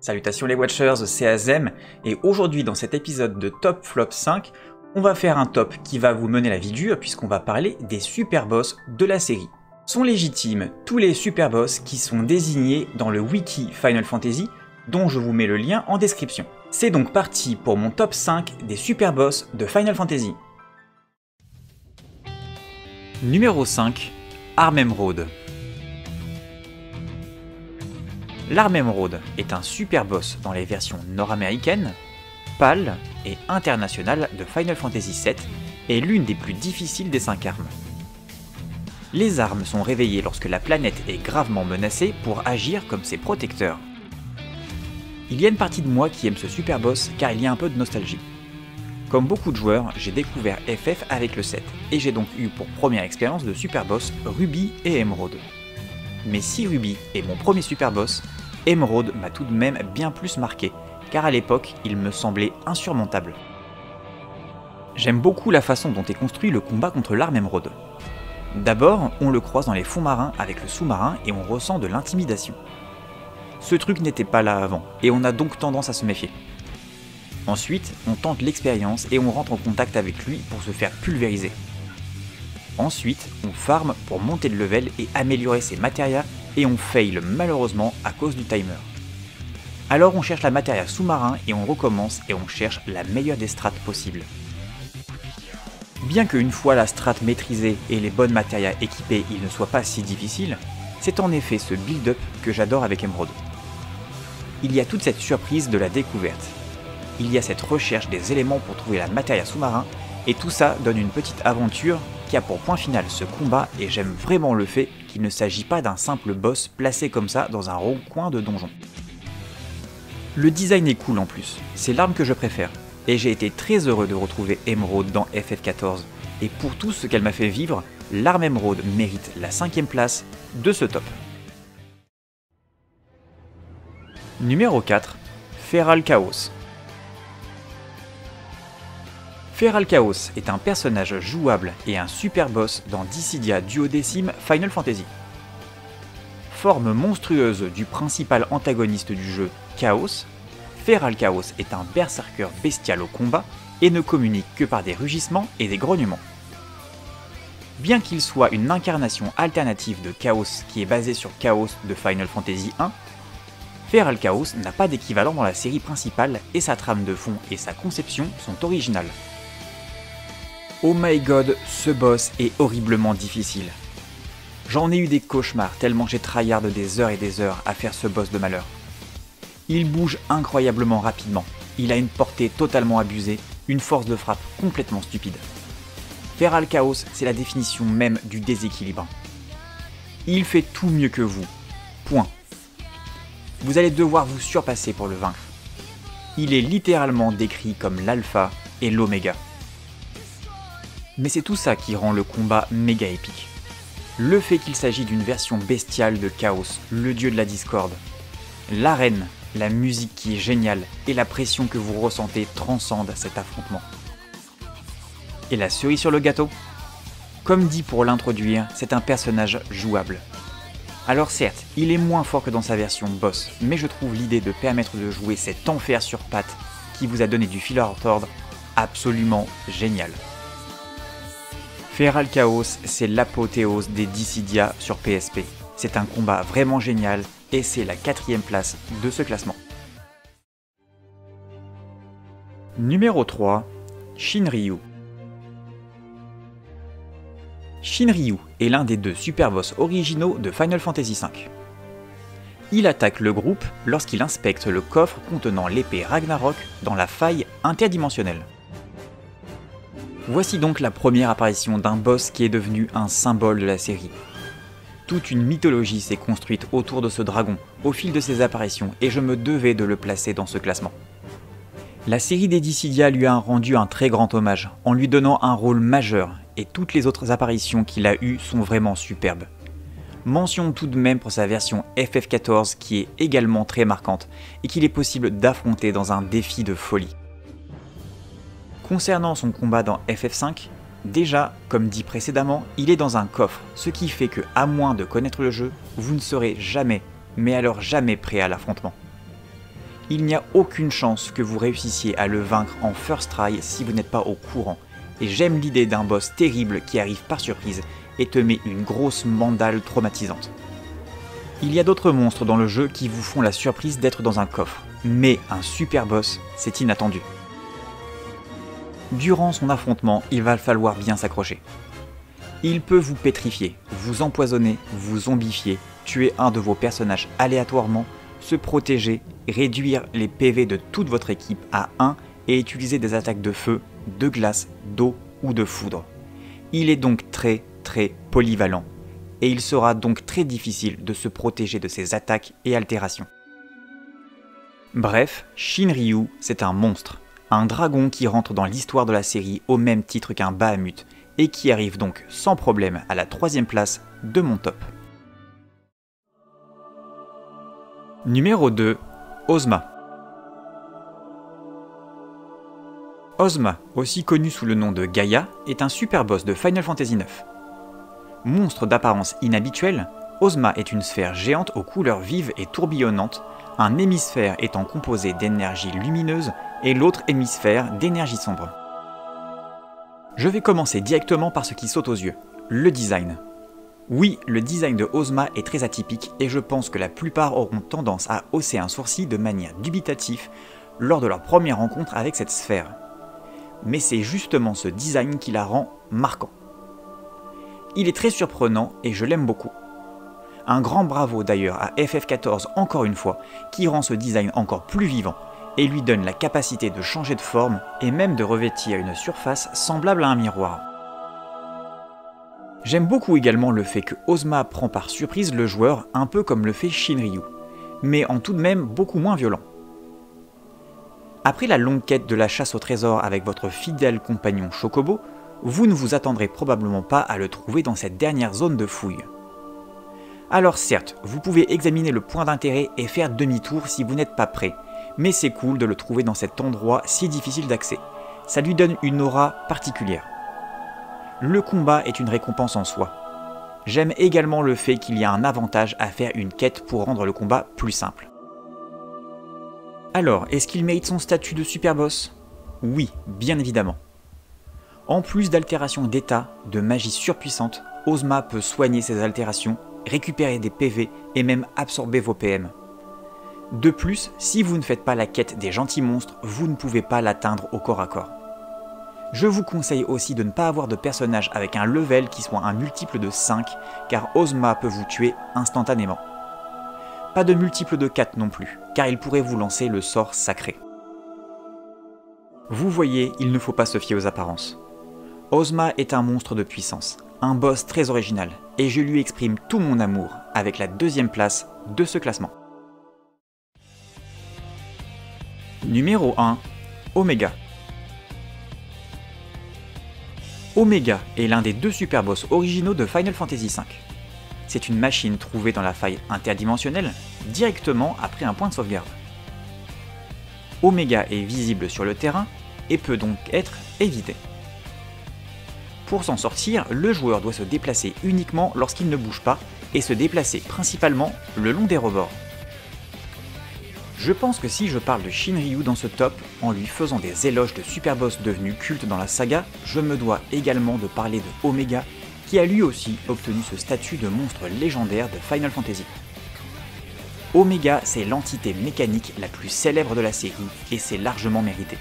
Salutations les Watchers, c'est Azem, et aujourd'hui dans cet épisode de Top Flop 5, on va faire un top qui va vous mener la vie dure puisqu'on va parler des super boss de la série. Sont légitimes tous les super boss qui sont désignés dans le wiki Final Fantasy, dont je vous mets le lien en description. C'est donc parti pour mon top 5 des super boss de Final Fantasy. Numéro 5, Arm Emerald. L'Arm Emerald est un super boss dans les versions nord-américaines, PAL et internationales de Final Fantasy VII et l'une des plus difficiles des 5 armes. Les armes sont réveillées lorsque la planète est gravement menacée pour agir comme ses protecteurs. Il y a une partie de moi qui aime ce super boss car il y a un peu de nostalgie. Comme beaucoup de joueurs, j'ai découvert FF avec le 7 et j'ai donc eu pour première expérience de super boss Ruby et Emerald. Mais si Ruby est mon premier super boss, Emerald m'a tout de même bien plus marqué, car à l'époque il me semblait insurmontable. J'aime beaucoup la façon dont est construit le combat contre l'Arm Emerald. D'abord, on le croise dans les fonds marins avec le sous-marin et on ressent de l'intimidation. Ce truc n'était pas là avant, et on a donc tendance à se méfier. Ensuite, on tente l'expérience et on rentre en contact avec lui pour se faire pulvériser. Ensuite, on farm pour monter de level et améliorer ses matérias et on fail malheureusement à cause du timer. Alors on cherche la matéria sous-marin et on recommence et on cherche la meilleure des strats possibles. Bien qu'une fois la strat maîtrisée et les bonnes matérias équipées il ne soit pas si difficile, c'est en effet ce build-up que j'adore avec Emerald. Il y a toute cette surprise de la découverte. Il y a cette recherche des éléments pour trouver la matéria sous-marin et tout ça donne une petite aventure qui a pour point final ce combat et j'aime vraiment le fait qu'il ne s'agit pas d'un simple boss placé comme ça dans un rond-coin de donjon. Le design est cool en plus, c'est l'arme que je préfère, et j'ai été très heureux de retrouver Emerald dans FF14, et pour tout ce qu'elle m'a fait vivre, l'Arm Emerald mérite la 5ème place de ce top. Numéro 4, Feral Chaos. Feral Chaos est un personnage jouable et un super boss dans Dissidia Duodécime Final Fantasy. Forme monstrueuse du principal antagoniste du jeu, Chaos, Feral Chaos est un berserker bestial au combat et ne communique que par des rugissements et des grognements. Bien qu'il soit une incarnation alternative de Chaos qui est basée sur Chaos de Final Fantasy 1, Feral Chaos n'a pas d'équivalent dans la série principale et sa trame de fond et sa conception sont originales. Oh my god, ce boss est horriblement difficile. J'en ai eu des cauchemars tellement j'ai tryhard des heures et des heures à faire ce boss de malheur. Il bouge incroyablement rapidement, il a une portée totalement abusée, une force de frappe complètement stupide. Feral Chaos, c'est la définition même du déséquilibre. Il fait tout mieux que vous, point. Vous allez devoir vous surpasser pour le vaincre. Il est littéralement décrit comme l'alpha et l'oméga. Mais c'est tout ça qui rend le combat méga épique. Le fait qu'il s'agit d'une version bestiale de Chaos, le dieu de la discorde. L'arène, la musique qui est géniale et la pression que vous ressentez transcendent cet affrontement. Et la cerise sur le gâteau ? Comme dit pour l'introduire, c'est un personnage jouable. Alors certes, il est moins fort que dans sa version boss, mais je trouve l'idée de permettre de jouer cet enfer sur pattes qui vous a donné du fil à retordre absolument génial. Feral Chaos, c'est l'apothéose des Dissidia sur PSP. C'est un combat vraiment génial et c'est la 4ème place de ce classement. Numéro 3, Shinryu. Shinryu est l'un des 2 super boss originaux de Final Fantasy V. Il attaque le groupe lorsqu'il inspecte le coffre contenant l'épée Ragnarok dans la faille interdimensionnelle. Voici donc la première apparition d'un boss qui est devenu un symbole de la série. Toute une mythologie s'est construite autour de ce dragon au fil de ses apparitions et je me devais de le placer dans ce classement. La série des Dissidia lui a rendu un très grand hommage en lui donnant un rôle majeur et toutes les autres apparitions qu'il a eues sont vraiment superbes. Mention tout de même pour sa version FF14 qui est également très marquante et qu'il est possible d'affronter dans un défi de folie. Concernant son combat dans FF5, déjà, comme dit précédemment, il est dans un coffre, ce qui fait que, à moins de connaître le jeu, vous ne serez jamais, mais alors jamais prêt à l'affrontement. Il n'y a aucune chance que vous réussissiez à le vaincre en first try si vous n'êtes pas au courant, et j'aime l'idée d'un boss terrible qui arrive par surprise et te met une grosse mandale traumatisante. Il y a d'autres monstres dans le jeu qui vous font la surprise d'être dans un coffre, mais un super boss, c'est inattendu. Durant son affrontement, il va falloir bien s'accrocher. Il peut vous pétrifier, vous empoisonner, vous zombifier, tuer un de vos personnages aléatoirement, se protéger, réduire les PV de toute votre équipe à 1 et utiliser des attaques de feu, de glace, d'eau ou de foudre. Il est donc très polyvalent, et il sera donc très difficile de se protéger de ses attaques et altérations. Bref, Shinryu, c'est un monstre, un dragon qui rentre dans l'histoire de la série au même titre qu'un Bahamut, et qui arrive donc sans problème à la 3e place de mon top. Numéro 2, Ozma. Ozma, aussi connu sous le nom de Gaïa, est un super boss de Final Fantasy IX. Monstre d'apparence inhabituelle, Ozma est une sphère géante aux couleurs vives et tourbillonnantes, un hémisphère étant composé d'énergie lumineuse et l'autre hémisphère d'énergie sombre. Je vais commencer directement par ce qui saute aux yeux, le design. Oui, le design de Ozma est très atypique et je pense que la plupart auront tendance à hausser un sourcil de manière dubitative lors de leur première rencontre avec cette sphère. Mais c'est justement ce design qui la rend marquant. Il est très surprenant et je l'aime beaucoup. Un grand bravo d'ailleurs à FF14 encore une fois, qui rend ce design encore plus vivant et lui donne la capacité de changer de forme et même de revêtir une surface semblable à un miroir. J'aime beaucoup également le fait que Ozma prend par surprise le joueur un peu comme le fait Shinryu, mais en tout de même beaucoup moins violent. Après la longue quête de la chasse au trésor avec votre fidèle compagnon Chocobo, vous ne vous attendrez probablement pas à le trouver dans cette dernière zone de fouille. Alors certes, vous pouvez examiner le point d'intérêt et faire demi-tour si vous n'êtes pas prêt, mais c'est cool de le trouver dans cet endroit si difficile d'accès. Ça lui donne une aura particulière. Le combat est une récompense en soi. J'aime également le fait qu'il y a un avantage à faire une quête pour rendre le combat plus simple. Alors, est-ce qu'il mérite son statut de super boss? Oui, bien évidemment. En plus d'altérations d'état, de magie surpuissante, Ozma peut soigner ses altérations, récupérer des PV et même absorber vos PM. De plus, si vous ne faites pas la quête des gentils monstres, vous ne pouvez pas l'atteindre au corps à corps. Je vous conseille aussi de ne pas avoir de personnage avec un level qui soit un multiple de 5, car Ozma peut vous tuer instantanément. Pas de multiple de 4 non plus, car il pourrait vous lancer le sort sacré. Vous voyez, il ne faut pas se fier aux apparences. Ozma est un monstre de puissance, un boss très original, et je lui exprime tout mon amour avec la 2e place de ce classement. Numéro 1, Omega. Omega est l'un des 2 super boss originaux de Final Fantasy V. C'est une machine trouvée dans la faille interdimensionnelle, directement après un point de sauvegarde. Omega est visible sur le terrain et peut donc être évité. Pour s'en sortir, le joueur doit se déplacer uniquement lorsqu'il ne bouge pas et se déplacer principalement le long des rebords. Je pense que si je parle de Shinryu dans ce top, en lui faisant des éloges de super boss devenus cultes dans la saga, je me dois également de parler de Omega, qui a lui aussi obtenu ce statut de monstre légendaire de Final Fantasy. Omega, c'est l'entité mécanique la plus célèbre de la série, et c'est largement mérité.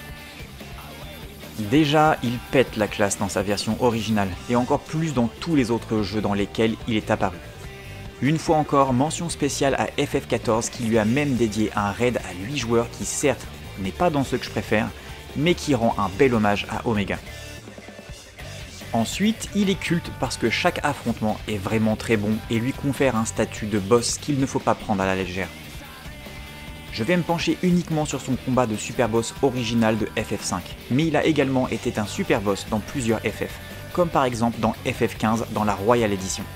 Déjà, il pète la classe dans sa version originale, et encore plus dans tous les autres jeux dans lesquels il est apparu. Une fois encore, mention spéciale à FF14 qui lui a même dédié un raid à 8 joueurs qui certes n'est pas dans ceux que je préfère, mais qui rend un bel hommage à Omega. Ensuite, il est culte parce que chaque affrontement est vraiment très bon et lui confère un statut de boss qu'il ne faut pas prendre à la légère. Je vais me pencher uniquement sur son combat de super boss original de FF5, mais il a également été un super boss dans plusieurs FF, comme par exemple dans FF15 dans la Royal Edition.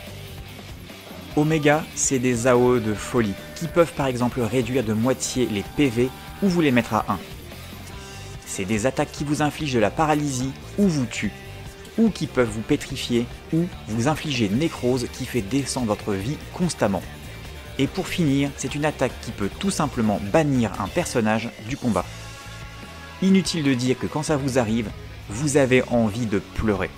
Omega, c'est des AOE de folie, qui peuvent par exemple réduire de moitié les PV ou vous les mettre à 1. C'est des attaques qui vous infligent de la paralysie ou vous tuent, ou qui peuvent vous pétrifier ou vous infliger nécrose qui fait descendre votre vie constamment. Et pour finir, c'est une attaque qui peut tout simplement bannir un personnage du combat. Inutile de dire que quand ça vous arrive, vous avez envie de pleurer.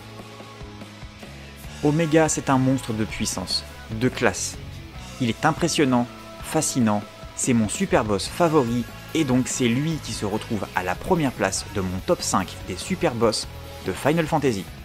Omega, c'est un monstre de puissance, de classe. Il est impressionnant, fascinant, c'est mon super boss favori, et donc c'est lui qui se retrouve à la première place de mon top 5 des super boss de Final Fantasy.